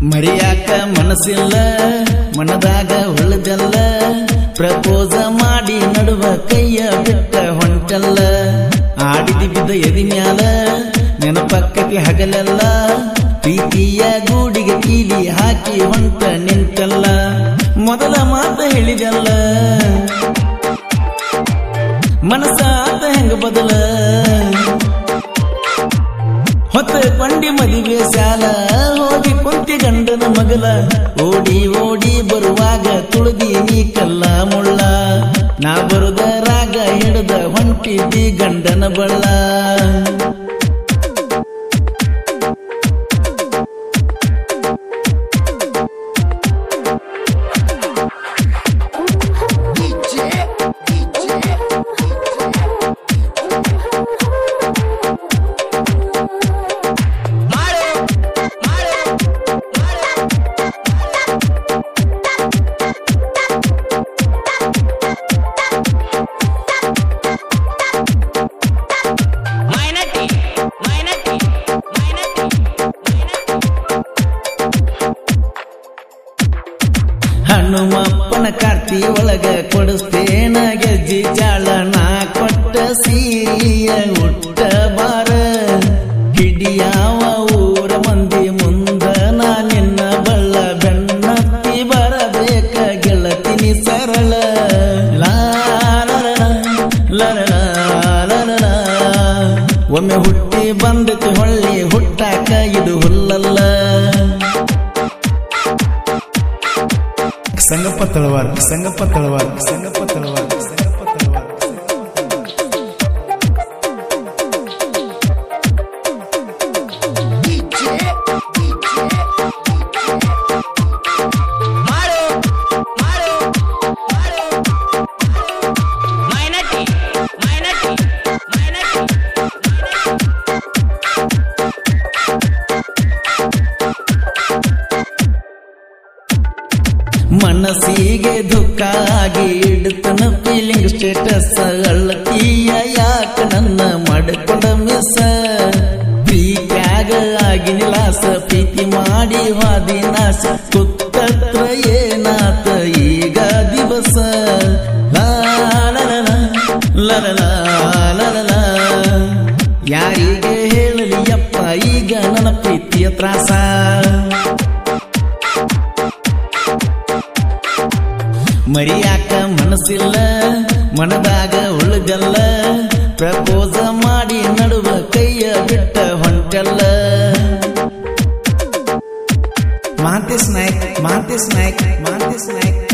ಮರಿಯಾಕ ಮನಸ್ಸಿಲ್ಲ ಮನದಾಗ ಉಳಿದಲ್ಲ ಪ್ರಪೋಸ ಮಾಡಿ ನಡುವ ಕೈಯ ಬಿಟ್ಟ ಹೊಂಟಲ್ಲ ಆಡಿದಿ ಬಿದ್ದ ಎದಿ ಮ್ಯಾಲ ನೆನಪಕ್ಕತಿ ಹಗಲೆಲ್ಲ ಪ್ರೀತಿಯ ಗೂಡಿಗೆ ಕೀಲಿ ಹಾಕಿ ಹೊಂಟ ನಿಂತಲ್ಲ ಮೊದಲ ಮಾತ ಹೇಳಿದಲ್ಲ ಮನಸ್ಸಾತ ಹೆಂಗ ಬದಲ ಹೊತ್ತ ಕೊಂಡಿ ಮದುವೆ ಸಾಲ ಹೋಗಿ ಕುಂತಿ ಗಂಡನ ಮಗಲ ಓಡಿ ಓಡಿ ಬರುವಾಗ ತುಳಿದಿ ನೀ ಕಲ್ಲ ಮುಳ್ಳ ನಾ ಬರುದ ರಾಗ ಹಿಡಿದ ಹೊಂಟಿದ್ದಿ ಗಂಡನ ಬಳ್ಳ ಹನುಮಪ್ಪನ ಕಾರ್ತಿ ಒಳಗ ಕೊಡಿಸ್ತೇನ ಗೆಜ್ಜಿ ಜಾಳ ನಾ ಕೊಟ್ಟ ಸೀರಿಯ ಉಟ್ಟ ಬಾರ ಹಿಡಿಯಾವ ಊರ ಮಂದಿ ಮುಂದ ನಾ ನಿನ್ನ ಬಳ್ಳ ಬೆನ್ನತ್ತಿ ಬರಬೇಕ ಗೆಳತಿನಿ ಸರಳ ಒಮ್ಮೆ ಹುಟ್ಟಿ ಬಂದತಿ ಹೊಳ್ಳಿ ಹುಟ್ಟಾಕ ಇದು ಹುಲ್ಲಲ್ಲ ಸಂಗಪ್ಪ ತಳವಾರ ಸಂಗಪ್ಪ ತಳವಾರ ಸಂಗಪ್ಪ ತಳವಾರ ಸಂಗಪ್ಪ ತಳವಾರ ಮನಸ್ಸಿಗೆ ದುಃಖ ಆಗಿ ಇಡ್ತನ ಫೀಲಿಂಗ್ ಸ್ಟೇಟಸ್ ಅಳ್ಳತೀಯ ಯಾಕ ನನ್ನ ಮಾಡಿಕೊಂಡ ಮಿಸ್ ಪ್ರೀತ್ಯಾಗ ಆಗಿ ನಿಲಾಸ ಪ್ರೀತಿ ಮಾಡಿ ವಾದಿ ನಾಶ ಕುತ್ತತ್ರ ಏನಾತ ಈಗ ದಿವಸ ಯಾರಿಗೆ ಹೇಳಲಿ ಯಪ್ಪ ಈಗ ನನ್ನ ಪ್ರೀತಿಯ ತ್ರಾಸ ಮರಿಯಾಕ ಮನಸ್ಸಿಲ್ಲ ಮನದಾಗ ಉಳಿದಲ್ಲ ಪ್ರಪೋಸ ಮಾಡಿ ನಡುವ ಕೈಯ ಬಿಟ್ಟ ಹೊಂಟಲ್ಲ ಮಾತೆ ಸ್ನಾಯಕ್ ಮಾತೆ ಸ್ನಾಯಕ್ ಮಾತೆ ಸ್ನಾಯಕ್